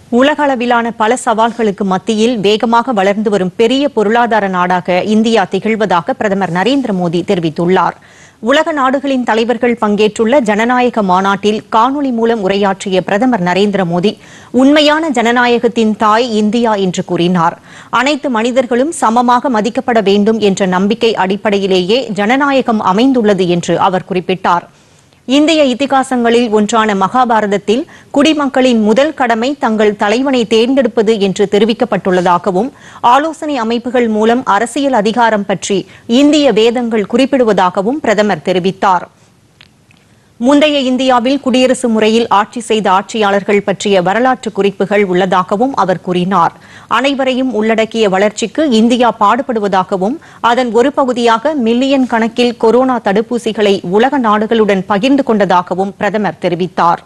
உலகளவிலான பல சவால்களுக்கு மத்தியில் வேகமாக வளர்ந்து வரும் பெரிய பொருளாதார நாடாக இந்தியா திகழ்வதாக பிரதமர் நரேந்திர மோடி தெரிவித்துள்ளார். உலக நாடுகளின் தலைவர்கள் பங்கேற்றுள்ள ஜனநாயக மாநாட்டில் காணொலி மூலம் உரையாற்றிய பிரதமர் நரேந்திர மோடி உண்மையான ஜனநாயகத்தின் தாய் இந்தியா என்று கூறினார். அனைத்து மனிதர்களும் சமமாக மதிக்கப்பட வேண்டும் என்ற நம்பிக்கை அடிப்படையிலேயே ஜனநாயகம் அமைந்துள்ளது என்று அவர் குறிப்பிட்டார். இந்திய இதிகாசங்களில் ஒன்றான மகாபாரதத்தில் குடிமக்களின் முதல் கடமை தங்கள் தலைவனை தேர்ந்தெடுப்பது என்று தெரிவிக்கப்பட்டுள்ளதாகவும் ஆலோசனை அமைப்புகள் மூலம் அரசியல் அதிகாரம் பற்றி இந்திய வேதங்கள் குறிப்பிடுவதாகவும் பிரதமர் தெரிவித்தார். முந்தைய இந்தியாவில் குடியரசு முறையில் ஆட்சி செய்த ஆட்சியாளர்கள் பற்றிய வரலாற்று குறிப்புகள் உள்ளதாகவும் அவர் கூறினார். அனைவரையும் உள்ளடக்கிய வளர்ச்சிக்கு இந்தியா பாடுபடுவதாகவும் அதன் ஒரு பகுதியாக மில்லியன் கணக்கில் கொரோனா தடுப்பூசிகளை உலக நாடுகளுடன் பகிர்ந்து கொண்டதாகவும் பிரதமர் தெரிவித்தார்.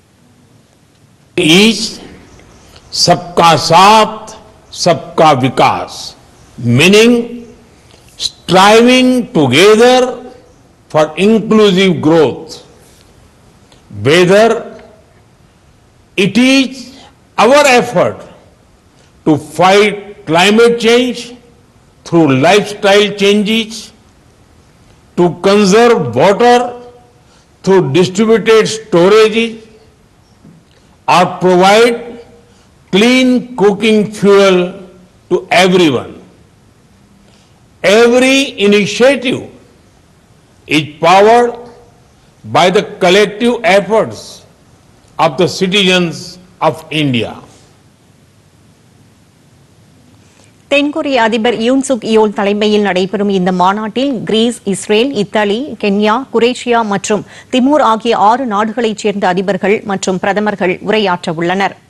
सबका साथ सबका विकास meaning striving together for inclusive growth. Whether it is our effort to fight climate change through lifestyle changes, to conserve water through distributed storage, or provide clean cooking fuel to everyone. Every initiative is powered by the collective efforts of the citizens of India. தென்கொரிய அதிபர் யூன் சுக் யோல் தலைமையில் நடைபெறும் இந்த மாநாட்டில் Greece, Israel, Italy, Kenya, Croatia மற்றும் Timor ஆகிய 6 நாடுகளைச் சேர்ந்த அதிபர்கள் மற்றும் பிரதமர்கள் உரையாற்ற உள்ளனர்.